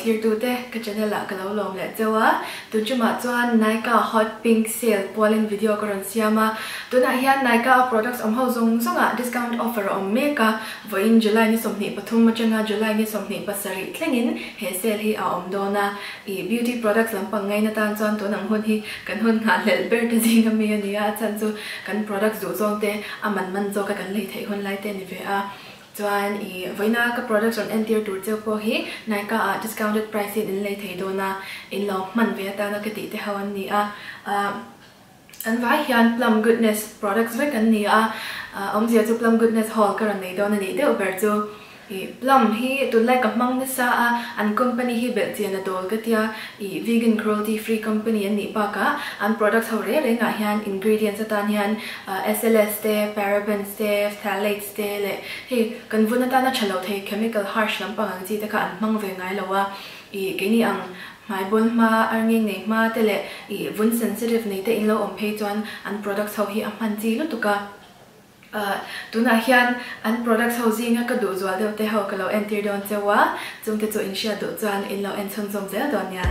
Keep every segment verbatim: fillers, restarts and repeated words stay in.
clear tu te ka channel la ka lo lom le chawa tu chuma chuan Nykaa hot pink sale polin video karon siama tuna hian Nykaa products om ho zong zonga discount offer om meka voin July ni somni pathum machanga July ni somni pasari thlengin he sale hi a om dona I beauty products lampang ngai na tan chuan to nang hun hi kan hun ha lel ber te jing ami ania chan chu kan products zo zong te aman man zo ka kan lei thei hun lai te ni ve a chuan I voina ka products on entier tur cheu po hi Nykaa discounted price in lei thei dona in lo man ve ta na ka ti te hawan ni a an vai hian Plum Goodness products ve kan ni a om zia chu Plum Goodness haul ka ran nei dona ni te over chu Plum hi tu lai ka mang ni sa a an company hi bel chian a dol ka tia I vegan cruelty free company an ni pa ka an products ho re re nga hian ingredients atan hian S L S te parabens te phthalates te le he kan vuna ta na chalo thei chemical harsh lampang ang chi ta ka an mang ve ngai lawa I ke ni ang mai bon ma arngeng nei ma te le I vun sensitive nei te in lo om phei chuan an products ho hi a man chi lu tuka Uh, tuna hian an products housing ka do zwal de te ho ka lo enter don chewa chung te chu in share do chuan in lo en chon chom zel don ya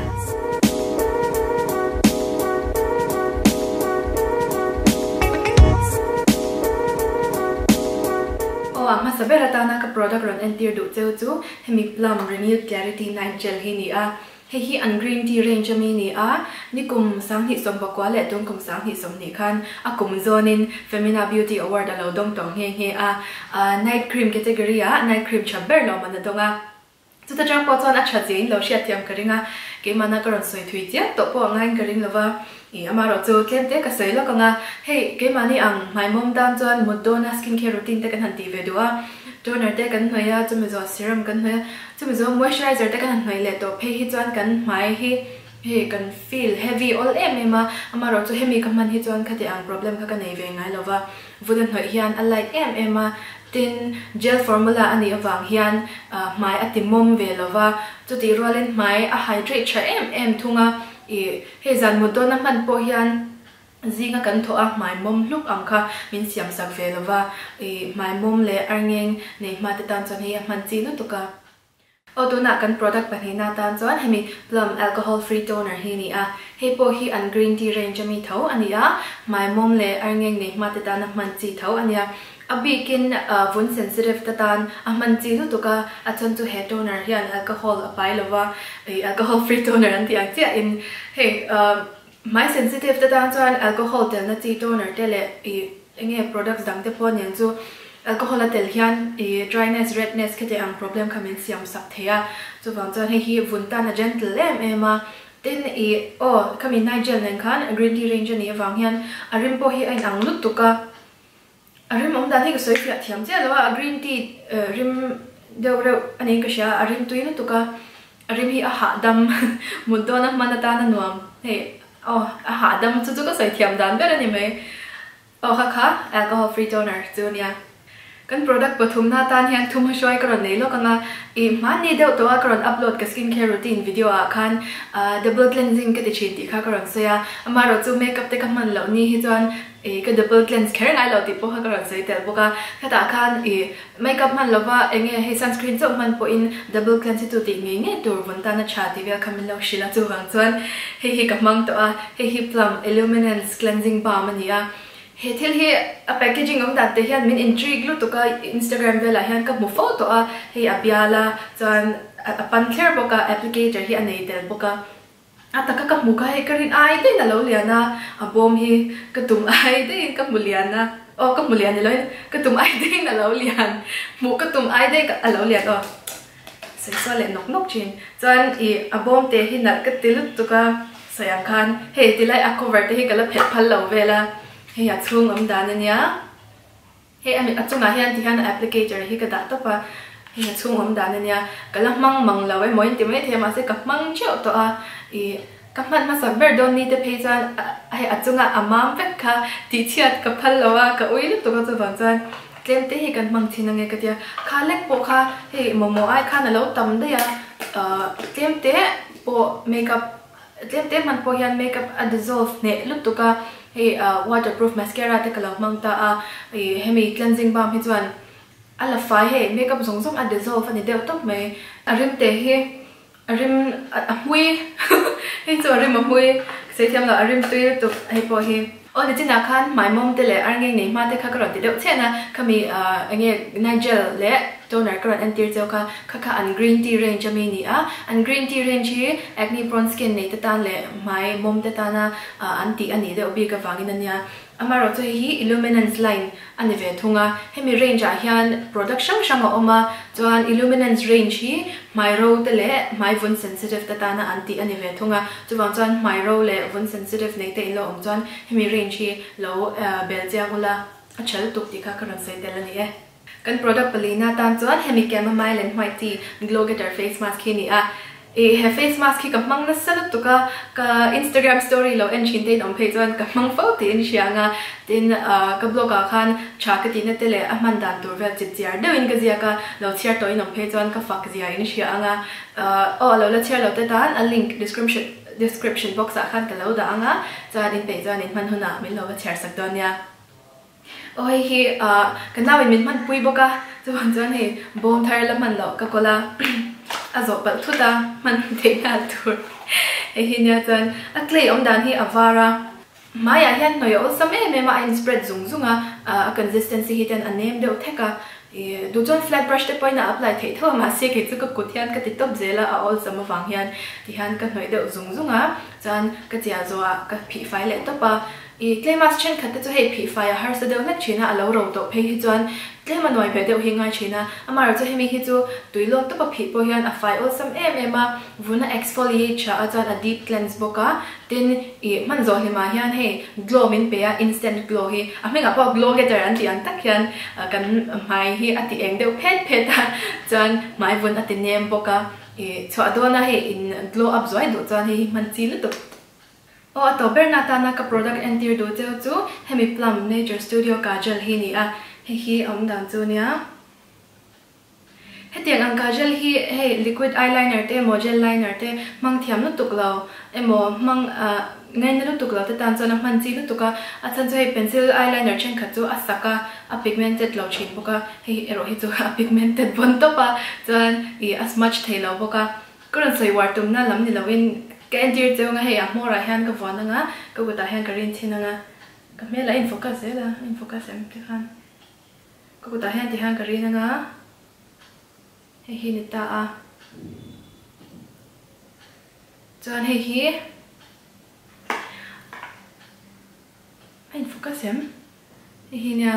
oh ama sabera ta na ka product ron enter do cheu chu hemi Plum renewed clarity night gel hi ni a he hi an green tea range ami ni a ni kum sang hi som bakwa le tung kum sang hi som ni khan a kum zonin Femina Beauty Award alo dong tong he he a night cream category a night cream chamber lo man donga chu ta jang po chon a chajin lo sha tiam karinga ke mana karon soi thui tia to po ngai karing lova I amaro chu kem te ka sei lo kanga hey ke mani ang my mom dan chon mudona skincare routine te kan han ti ve duwa toner te kan hnoya chumizo serum kan hnoya chumizo moisturizer te kan hnoi le to phe hi chuan kan mai hi he kan feel heavy all em ema amaro chu hemi ka man hi chuan khati ang problem kha ka nei ve ngai lova vudan hnoi hian a light em ema tin gel formula ani awang hian mai atimom ve lova chu ti rolin mai a hydrate cha em em thunga I he zan mudona man po hian zinga kan thoa mai mom look ang kha min siam sak ve lova e mai mom le arngeng nei ma te tan chon hi man chi lu tuka odona kan product panina tan chon hemi Plum alcohol free toner hi ni a he po hi an green tea range ami tho ania mai mom le arngeng nei ma te tan man chi tho ania abikin vun sensitive tatan aman chi lu tuka achon chu hair toner hian alcohol apai lova alcohol free toner an ti ang chia in hey my sensitive ta dan chuan alcohol tel na chi toner tele I enge products dang te pon yan chu alcohol tel hian I dryness redness kete ang problem khamin siam sak theya chu wang chuan he hi vun ta na gentle em ema tin I oh khamin nigel nen khan green tea range ni wang hian arim po hi ain ang lut tuka arim om dan hi soi fia thiam che lawa green tea rim deu reu ani ka sha arim tuin tuka arim hi a ha dam mudona manata na nuam he oh aha dam chu chu ka sai thiam dan ber ani mai oh kha kha alcohol free toner chunia kan product pathum na tan hian thum hoi karon nei lo kanga I man ni deu to a karon upload ka skincare routine video a khan double cleansing ka ti chin ti kha karon soya amaro chu makeup te ka man lo ni hi chuan e ka double cleanse care ngai lo ti po ha karon sei tel boka khata khan e makeup man lova enge he sunscreen chu man po in double cleanse tu ti nge nge tur von ta na cha ti ve khamil lo shila chu wang chuan he he ka mang to a he he Plum illuminance cleansing balm ania he thil hi a packaging om dat te hian min intrigue lu to ka Instagram vela hian ka mu photo a he apiala chuan a pan clear boka applicator hi anei tel boka ataka ka muka he karin ai te na lo liana a bom hi ka tum ai te ka muliana o ka muliana loi ka tum ai te na lo lian mu ka tum ai te ka lo lian o sai so le nok nok chin chuan I a bom te hi na ka til tu ka sayang khan he tilai a cover te hi ka la phet phal lo vela he ya chung am dan ania he ami achunga hian ti han applicator hi ka da to pa he ya chung am dan ania kala mang mang lawe moin ti me thema se ka mang cheu to a I ka man ma sa ber don ni te phejan he achunga amam vek kha ti chiat ka phal lawa ka oil to ka chawan chan tlem te hi kan mang thinange ka tia khalek po kha he momo ai kha na lo tam de ya tlem te po makeup tlem te man po hian makeup a dissolve ne lut to ka he waterproof mascara te kala mang ta a hemi cleansing balm hi chuan ala fai he makeup zong zong a dissolve ani deu tok mai arim te hi arim ahui hei chu arim ahui sei thiam la arim tui tu hei po hi o ni china khan my mom te le arngeng nei ma te kha karon te deuh chena khami ange Nigel le toner karon antir cheu kha kha kha an green tea range ami ni a an green tea range hi acne prone skin nei te tan le my mom te tana anti ani de obi ka wangin ania amaro chu hi illuminance line ani ve thunga hemi range a hian product shang shang oma chuan illuminance range hi my ro te le my vun sensitive te tana anti ani ve thunga chuwang chuan my ro le vun sensitive nei te lo om chuan hemi range hi lo belgia gula achal tuk ti kha karan sei tel ani e kan product palina tan chuan hemi chamomile and white tea glow getter face mask hi ni a e he face mask hi kapmang na salut tuka ka Instagram story lo en chin te dom page chuan kapmang pho te in shianga tin ka blog a khan cha ka tin te le a man dan tur vel chip chiar dewin ka zia ka lo chiar toy nom page chuan ka fak zia in shianga o lo la chiar lo te tan a link description description box a khan ka lo da anga chuan in page chuan in man huna min lo chiar sak don ya oi hi a kana win min man pui boka chuan chuan he bom thar la man lo ka kola azo bal thuta man te na tur e hi nya chuan a clay om dan hi avara maya hian noi ol sam em em a in spread zung zunga a consistency hi ten anem deuh theka e du chuan flat brush te poina apply thei tho ma se ke chu ka kut hian ka ti top zela a ol sam awang hian ti han ka noi deuh zung zunga chuan ka chia zo a ka phi fai le topa e clay mask chen khat te chu hei phi fai a har sa deuh na china a lo ro to phe hi chuan clay man noi pe deuh hi ngai china amar chu hemi hi chu tuilok to pa phi po hian a fai ol sam em em a vuna exfoliate cha a chuan a deep cleanse boka tin e man zo hlima hian hei glow min pe a instant glow hi a menga po glow getter an ti an tak hian kan mai hi ati eng deuh phet phet a chuan mai vun ati nem boka e chwa dona hei in glow up zoi do chuan hi man chi lu tu o ato bernata na ka product antir do cheu chu hemi plum nature studio kajal hi ni a he hi om dan chu nia hetiang ang kajal hi hey liquid eyeliner te model liner te mang thiam nu tuklo emo mang ngai nu tuklo te tan chona man chi nu tuka a chan chu hey pencil eyeliner chen kha chu asaka a pigmented lo chin boka hey ero hi chu a pigmented bon to pa chan i as much thelo boka kuran soi war tum na lam ni lawin ka endir cheu nga hey a mora hian ka vona nga ka guta hian ka rin thina nga ka me la in focus ela in focus em te khan ka guta hian ti hian ka rin nga hey hi ni ta a chuan hey hi in focus em hey hi nia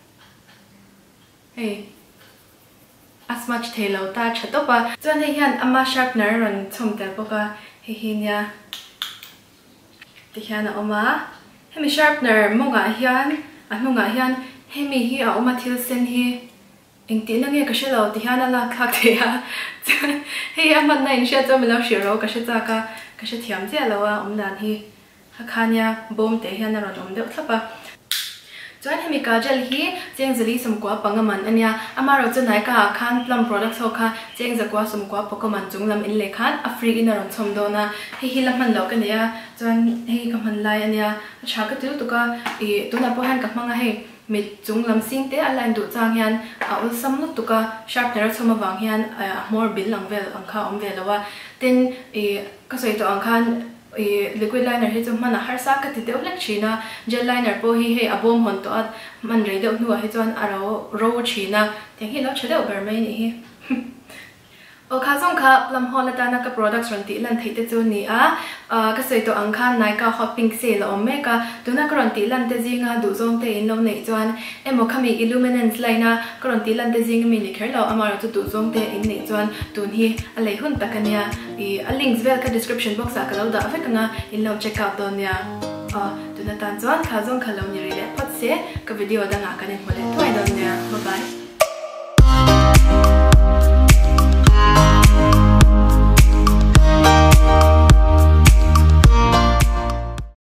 hey as much thelo ta chatopa chuan hey hian ama sharpener ron chom tel boka he hi nia ti hian a oma hemi sharpener monga hian a hnunga hian hemi hi a oma thil sen hi engti na nge ka shelo ti hian ala khak the a hei a man na in sha chom lo shiro ka sha cha ka ka sha thiam che lawa om dan hi ha khania bom te hian ron om deuh thlapa chuan hemi kajal hi cheng zali somkwa pangaman ania amaro chu nai ka khan plum product ho kha cheng zakwa somkwa pokaman chunglam in le khan a free in ron chom dona he hi lam lo ka nia chuan hei ka man lai ania cha ka tu tuka e tuna po han ka manga he mit chunglam sing te align du chang hian a ul sam lu tuka sharpener choma wang hian more bil lang vel ang kha om velawa ten e ka soi to ang khan e liquid liner hi chu mana har sa ka ti deuh lek china gel liner po hi he abom hon to at man re deuh nu a hi chuan aro ro china te hi lo chadeu ber mai ni hi o kha song kha plum hola ta na ka products ron ti lan theite chu ni a ka sei to ang khan nai ka hot pink sale om me ka tuna ka ron ti lan te jinga du zong te in lo nei chuan emo khami illuminance lina ka ron ti lan te jing mi ni kher lo amaro chu du zong te in nei chuan tun hi a lei hun takania i a links vel ka description box a ka lo da avekanga in lo check out don ya a tuna tan chuan kha zong kha lo ni ri le phat se ka video da nga ka nen hole thoi don ya bye bye